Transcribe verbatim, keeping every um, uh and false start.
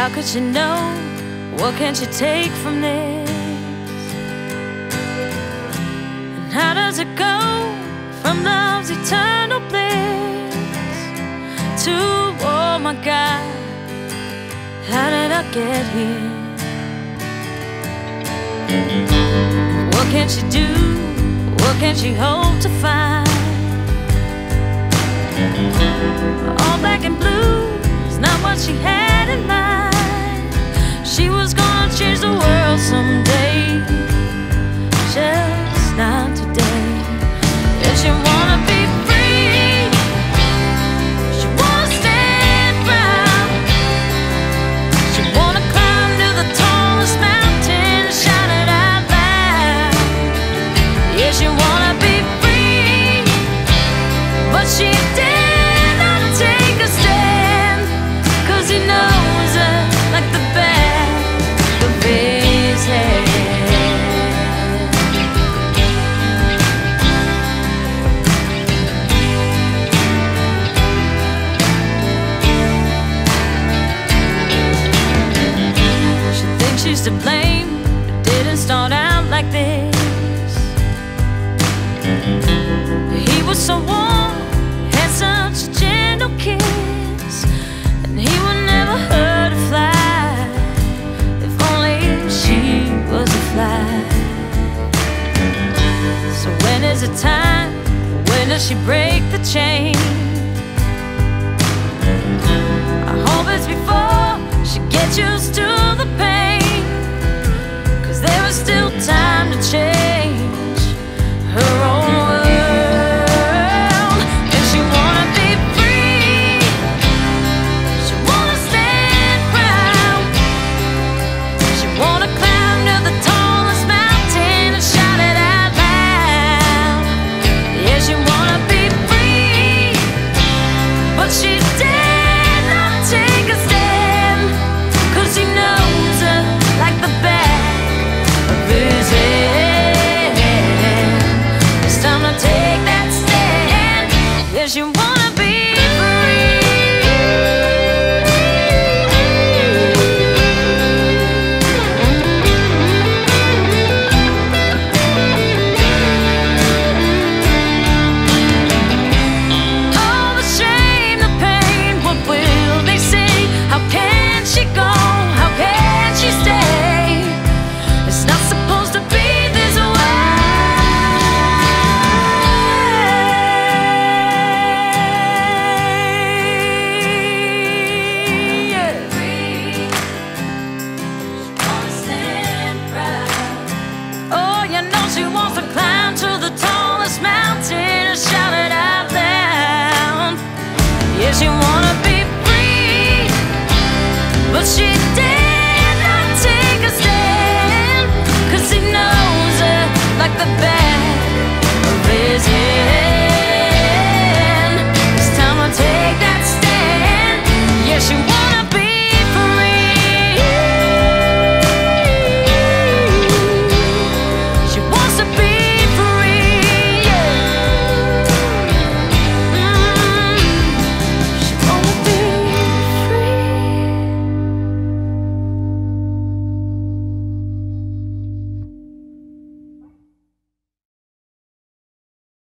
How could she know? What can she take from this? And how does it go from love's eternal bliss to, oh my God, how did I get here? What can she do? What can she hope to find? All black and blue is not what she had in mind. She was gonna change the world someday, just not today. And she wanna be free, she wanna stand proud, she wanna climb to the tallest mountain and shout it out loud. Yeah, she wanna be free, but she did not take a stand, 'cause he knows her like the back of his head. She thinks she's to blame, it didn't start out like this. He was so warm, had such a gentle kiss, and he would never hurt a fly. If only she was a fly. So when is it time? When does she break the chain? I hope it's before she gets used to the pain, 'cause there is still time to change her